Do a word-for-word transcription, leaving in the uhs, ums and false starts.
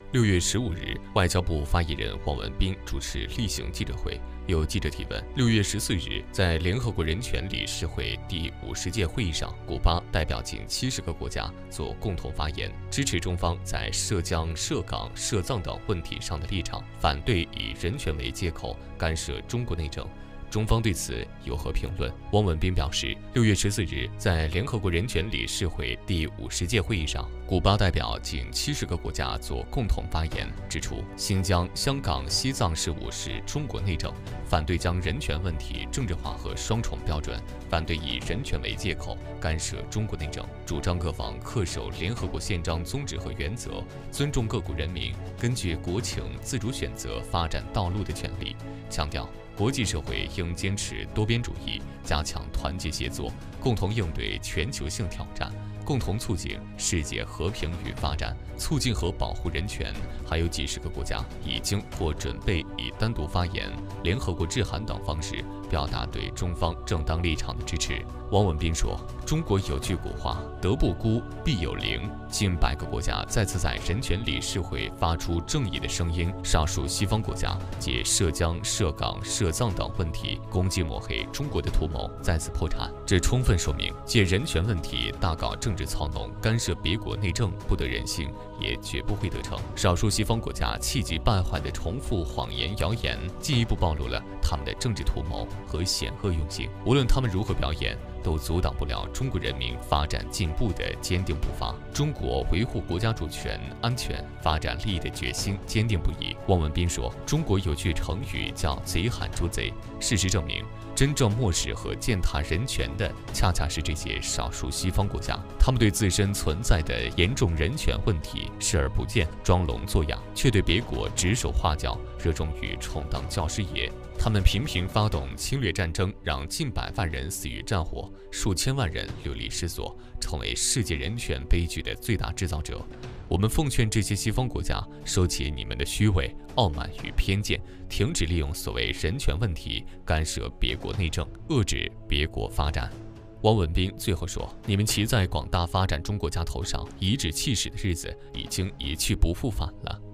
六月十五日，外交部发言人汪文斌主持例行记者会，有记者提问：六月十四日，在联合国人权理事会第五十届会议上，古巴代表近七十个国家做共同发言，支持中方在涉疆、涉港、涉藏等问题上的立场，反对以人权为借口干涉中国内政。中方对此有何评论？汪文斌表示，六月十四日，在联合国人权理事会第五十届会议上，古巴代表近七十个国家做共同发言，指出新疆、香港、西藏事务是中国内政，反对将人权问题政治化和双重标准，反对以人权为借口干涉中国内政，主张各方恪守联合国宪章宗旨和原则，尊重各国人民根据国情自主选择发展道路的权利，强调国际社会应坚持多边主义，加强团结协作，共同应对全球性挑战，共同促进世界和平与发展，促进和保护人权。还有几十个国家已经或准备以单独发言、联合国致函等方式表达对中方正当立场的支持。汪文斌说，中国有句古话，德不孤，必有邻。近百个国家再次在人权理事会发出正义的声音，少数西方国家借涉疆、涉港、涉藏等问题攻击抹黑中国的图谋再次破产。这充分说明，借人权问题大搞政治操弄、干涉别国内政不得人心，也绝不会得逞。少数西方国家气急败坏地重复谎言谣言，进一步暴露了他们的政治图谋和险恶用心。无论他们如何表演，都阻挡不了中国人民发展进步的坚定步伐。中国维护国家主权、安全、发展利益的决心坚定不移。汪文斌说，中国有句成语叫“贼喊捉贼”，事实证明，真正漠视和践踏人权的，恰恰是这些少数西方国家。他们对自身存在的严重人权问题视而不见，装聋作哑，却对别国指手画脚，热衷于充当教师爷。他们频频发动侵略战争，让近百万人死于战火，数千万人流离失所，成为世界人权悲剧的最大制造者。我们奉劝这些西方国家收起你们的虚伪、傲慢与偏见，停止利用所谓人权问题干涉别国内政，遏制别国发展。汪文斌最后说，你们骑在广大发展中国家头上颐指气使的日子已经一去不复返了。